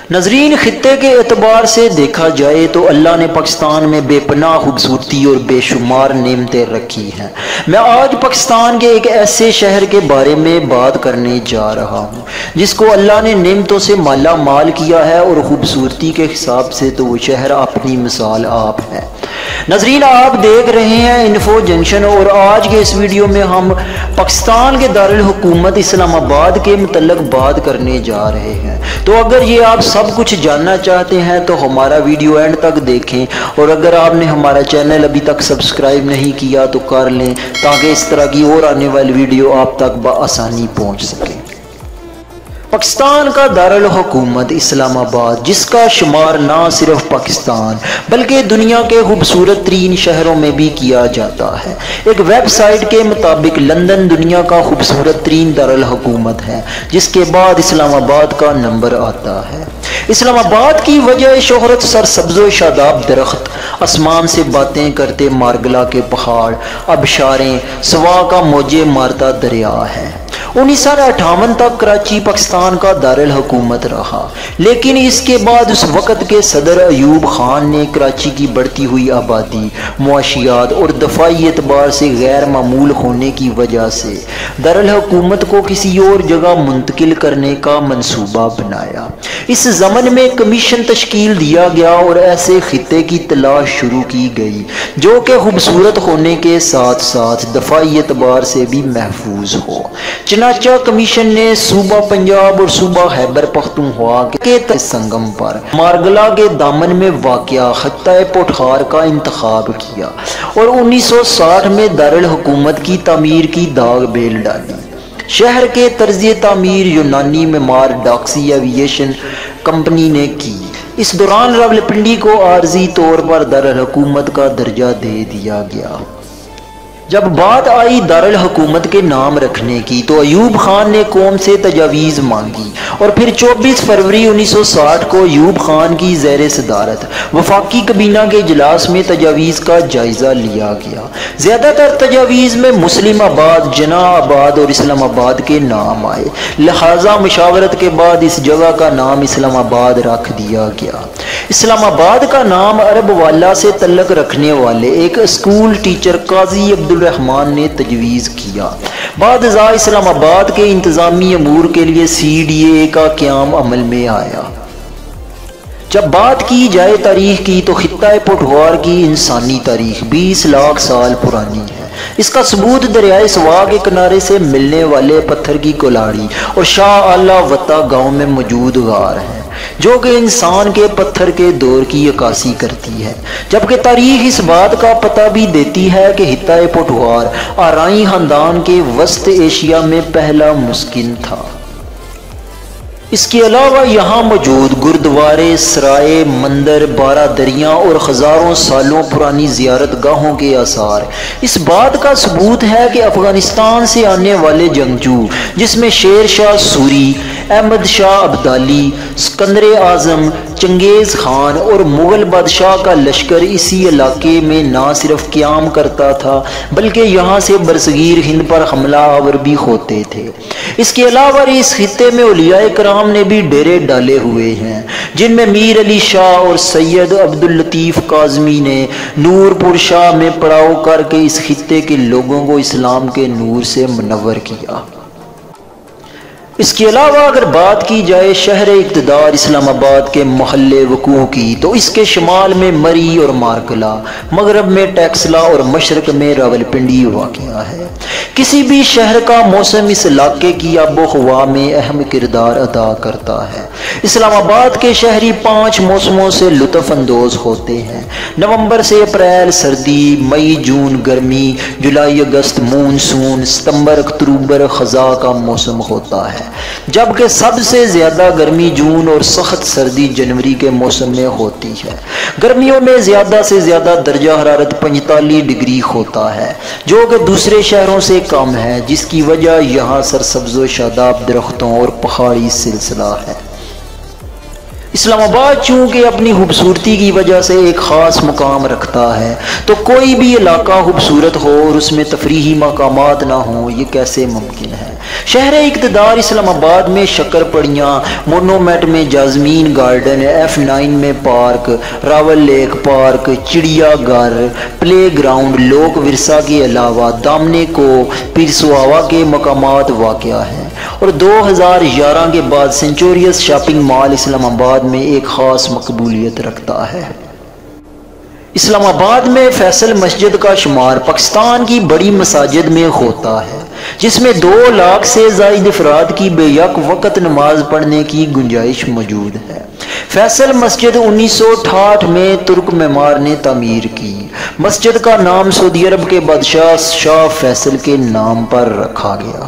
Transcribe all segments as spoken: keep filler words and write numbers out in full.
ناظرین، خطے کے اعتبار سے دیکھا جائے تو اللہ نے پاکستان میں بے پناہ خوبصورتی اور بے شمار نعمتیں رکھی ہیں۔ میں آج پاکستان کے ایک ایسے شہر کے بارے میں بات کرنے جا رہا ہوں جس کو اللہ نے نعمتوں سے مالا مال کیا ہے، اور خوبصورتی کے حساب سے تو وہ شہر اپنی مثال آپ ہے۔ ناظرین، آپ دیکھ رہے ہیں انفو جنکشن، اور آج کے اس ویڈیو میں ہم پاکستان کے دارالحکومت اسلام آباد کے متعلق بات کرنے جا رہے ہیں۔ تو اگر یہ آپ سب کچھ جاننا چاہتے ہیں تو ہمارا ویڈیو اینڈ تک دیکھیں، اور اگر آپ نے ہمارا چینل ابھی تک سبسکرائب نہیں کیا تو کر لیں تاکہ اس طرح کی اور آنے والی ویڈیو آپ تک بآسانی پہنچ سکے۔ پاکستان کا دارالحکومت اسلام آباد، جس کا شمار نہ صرف پاکستان بلکہ دنیا کے خوبصورت ترین شہروں میں بھی کیا جاتا ہے۔ ایک ویب سائٹ کے مطابق لندن دنیا کا خوبصورت ترین دارالحکومت ہے، جس کے بعد اسلام آباد کا نمبر آتا ہے۔ اسلام آباد کی وجہ شہرت سرسبز و شاداب درخت، آسمان سے باتیں کرتے مارگلا کے پہاڑ، آبشاریں، سوا کا موجے مارتا دریا ہے۔ انیس سو اٹھاون تک کراچی پاکستان کا دارالحکومت رہا، لیکن اس کے بعد اس وقت کے صدر ایوب خان نے کراچی کی بڑھتی ہوئی آبادی، معاشیات اور دفاعی اعتبار سے غیر معمول ہونے کی وجہ سے دارالحکومت کو کسی اور جگہ منتقل کرنے کا منصوبہ بنایا۔ اس ضمن میں کمیشن تشکیل دیا گیا اور ایسے خطے کی تلاش شروع کی گئی جو کہ خوبصورت ہونے کے ساتھ ساتھ دفاعی اعتبار سے بھی محفوظ ہو۔ چنانچہ کمیشن نے صوبہ پنجاب اور صوبہ خیبر پختونخوا کے سنگم پر مارگلا کے دامن میں واقع خطہ پوٹھار کا انتخاب کیا اور انیس سو ساٹھ میں دارالحکومت کی تعمیر کی داغ بیل ڈالی۔ شہر کے طرز تعمیر یونانی معمار ڈاکسی ایوییشن کمپنی نے کی۔ اس دوران راولپنڈی کو عارضی طور پر دارالحکومت کا درجہ دے دیا گیا۔ جب بات آئی دارالحکومت کے نام رکھنے کی تو ایوب خان نے قوم سے تجاویز مانگی، اور پھر چوبیس فروری انیس سو ساٹھ کو ایوب خان کی زیر صدارت وفاقی کابینہ کے اجلاس میں تجاویز کا جائزہ لیا گیا۔ زیادہ تر تجاویز میں مسلم آباد، جناح آباد اور اسلام آباد کے نام آئے، لہذا مشاورت کے بعد اس جگہ کا نام اسلام آباد رکھ دیا گیا۔ اسلام آباد کا نام عرب والا سے تعلق رکھنے والے ایک اسکول ٹیچر قاضی عبد الرحمان نے تجویز کیا۔ بعد ازاں اسلام آباد کے انتظامی امور کے لیے سی ڈی اے کا قیام عمل میں آیا۔ جب بات کی جائے تاریخ کی تو خطہ پوٹھوار کی انسانی تاریخ بیس لاکھ سال پرانی ہے۔ اس کا ثبوت دریائے سوا کے کنارے سے ملنے والے پتھر کی کولاڑی اور شاہ اعلی وطا گاؤں میں موجود غار ہیں، جو کہ انسان کے پتھر کے دور کی عکاسی کرتی ہے، جبکہ تاریخ اس بات کا پتہ بھی دیتی ہے کہ خطہ پوٹھوار آرائی خاندان کے وسط ایشیا میں پہلا مسکن تھا۔ اس کے علاوہ یہاں موجود گردوارے، سرائے، مندر، بارہ دریاں اور ہزاروں سالوں پرانی زیارت گاہوں کے آثار اس بات کا ثبوت ہے کہ افغانستان سے آنے والے جنگجو، جس میں شیر شاہ سوری، احمد شاہ ابدالی، سکندر اعظم، چنگیز خان اور مغل بادشاہ کا لشکر اسی علاقے میں نہ صرف قیام کرتا تھا بلکہ یہاں سے برصغیر ہند پر حملہ آور بھی ہوتے تھے۔ اس کے علاوہ اس خطے میں اولیاء کرام نے بھی ڈیرے ڈالے ہوئے ہیں، جن میں میر علی شاہ اور سید عبداللطیف کاظمی نے نور پور شاہ میں پڑاؤ کر کے اس خطے کے لوگوں کو اسلام کے نور سے منور کیا۔ اس کے علاوہ اگر بات کی جائے شہر اقتدار اسلام آباد کے محل وقوع کی تو اس کے شمال میں مری اور مارگلا، مغرب میں ٹیکسلا اور مشرق میں راولپنڈی واقع ہے۔ کسی بھی شہر کا موسم اس علاقے کی آب و ہوا میں اہم کردار ادا کرتا ہے۔ اسلام آباد کے شہری پانچ موسموں سے لطف اندوز ہوتے ہیں: نومبر سے اپریل سردی، مئی جون گرمی، جولائی اگست مونسون، ستمبر اکتوبر خزاں کا موسم ہوتا ہے، جبکہ سب سے زیادہ گرمی جون اور سخت سردی جنوری کے موسم میں ہوتی ہے۔ گرمیوں میں زیادہ سے زیادہ درجہ حرارت پینتالیس ڈگری ہوتا ہے، جو کہ دوسرے شہروں سے کم ہے، جس کی وجہ یہاں سرسبز و شاداب درختوں اور پہاڑی سلسلہ ہے۔ اسلام آباد چونکہ اپنی خوبصورتی کی وجہ سے ایک خاص مقام رکھتا ہے، تو کوئی بھی علاقہ خوبصورت ہو اور اس میں تفریحی مقامات نہ ہوں، یہ کیسے ممکن ہے؟ شہر اقتدار اسلام آباد میں شکر پڑیاں، مونومیٹ میں جازمین گارڈن، ایف نائن میں پارک، راول لیک پارک، چڑیا گھر، پلے گراؤنڈ، لوک ورثہ کے علاوہ دامنے کو پیرسواوا کے مقامات واقع ہیں، اور دو ہزار گیارہ کے بعد سینچوریس شاپنگ مال اسلام آباد میں ایک خاص مقبولیت رکھتا ہے۔ اسلام آباد میں فیصل مسجد کا شمار پاکستان کی بڑی مساجد میں ہوتا ہے، جس میں دو لاکھ سے زائد افراد کی بے یک وقت نماز پڑھنے کی گنجائش موجود ہے۔ فیصل مسجد انیس سو اٹھاٹھ میں ترک معمار نے تعمیر کی۔ مسجد کا نام سعودی عرب کے بادشاہ شاہ فیصل کے نام پر رکھا گیا۔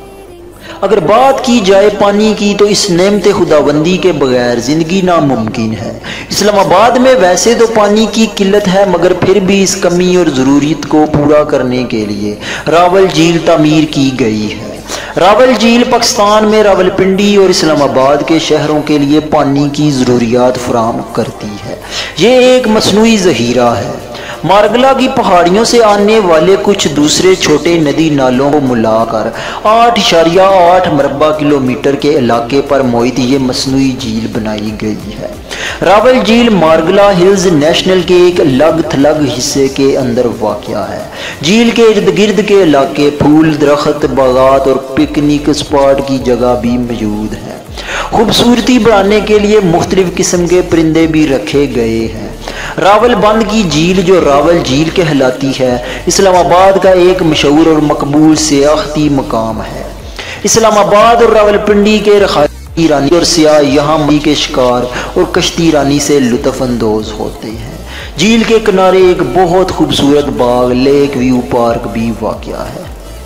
اگر بات کی جائے پانی کی تو اس نعمت خداوندی کے بغیر زندگی ناممکن ہے۔ اسلام آباد میں ویسے تو پانی کی قلت ہے، مگر پھر بھی اس کمی اور ضرورت کو پورا کرنے کے لیے راول جھیل تعمیر کی گئی ہے۔ راول جھیل پاکستان میں راولپنڈی اور اسلام آباد کے شہروں کے لیے پانی کی ضروریات فراہم کرتی ہے۔ یہ ایک مصنوعی ذخیرہ ہے۔ مارگلا کی پہاڑیوں سے آنے والے کچھ دوسرے چھوٹے ندی نالوں کو ملا کر آٹھ اشاریہ آٹھ مربع کلومیٹر کے علاقے پر محیط یہ مصنوعی جھیل بنائی گئی ہے۔ راول جھیل مارگلا ہلز نیشنل کے ایک الگ تھلگ حصے کے اندر واقع ہے۔ جھیل کے ارد گرد کے علاقے پھول، درخت، باغات اور پکنک اسپاٹ کی جگہ بھی موجود ہیں۔ خوبصورتی بڑھانے کے لیے مختلف قسم کے پرندے بھی رکھے گئے ہیں۔ راول بند کی جھیل، جو راول جھیل کہلاتی ہے، اسلام آباد کا ایک مشہور اور مقبول سیاحتی مقام ہے۔ اسلام آباد اور راولپنڈی کے رخائی رانی اور سیاح یہاں مچھلی کے شکار اور کشتی رانی سے لطف اندوز ہوتے ہیں۔ جھیل کے کنارے ایک بہت خوبصورت باغ لیک ویو پارک بھی واقع ہے۔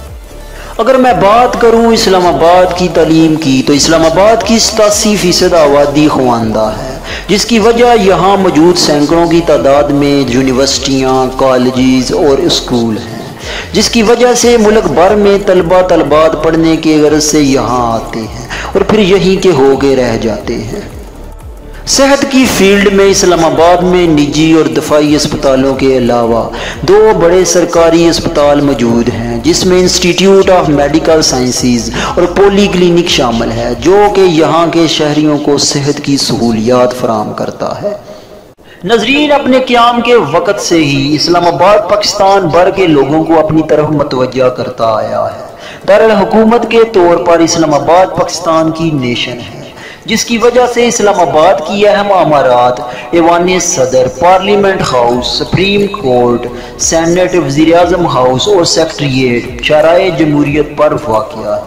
اگر میں بات کروں اسلام آباد کی تعلیم کی تو اسلام آباد کی ستاسی فیصد آبادی خواندہ ہے، جس کی وجہ یہاں موجود سینکڑوں کی تعداد میں یونیورسٹیاں، کالجز اور اسکول ہیں، جس کی وجہ سے ملک بھر میں طلبہ طلبات پڑھنے کے غرض سے یہاں آتے ہیں اور پھر یہیں کے ہو کے رہ جاتے ہیں۔ صحت کی فیلڈ میں اسلام آباد میں نجی اور دفاعی اسپتالوں کے علاوہ دو بڑے سرکاری اسپتال موجود ہیں، جس میں انسٹیٹیوٹ آف میڈیکل سائنسز اور پولی کلینک شامل ہے، جو کہ یہاں کے شہریوں کو صحت کی سہولیات فراہم کرتا ہے۔ ناظرین، اپنے قیام کے وقت سے ہی اسلام آباد پاکستان بھر کے لوگوں کو اپنی طرف متوجہ کرتا آیا ہے۔ دارالحکومت کے طور پر اسلام آباد پاکستان کی نیشن ہے، جس کی وجہ سے اسلام آباد کی اہم عمارات ایوان صدر، parliament house, supreme court, senate, وزیر اعظم ہاؤس اور سیکریٹریٹ شاہراہ جمہوریت پر واقع ہے۔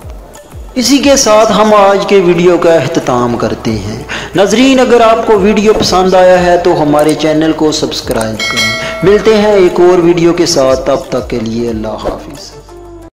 اسی کے ساتھ ہم آج کے ویڈیو کا اختتام کرتے ہیں۔ ناظرین، اگر آپ کو ویڈیو پسند آیا ہے تو ہمارے چینل کو سبسکرائب کریں۔ ملتے ہیں ایک اور ویڈیو کے ساتھ، تب تک کے لیے اللہ حافظ۔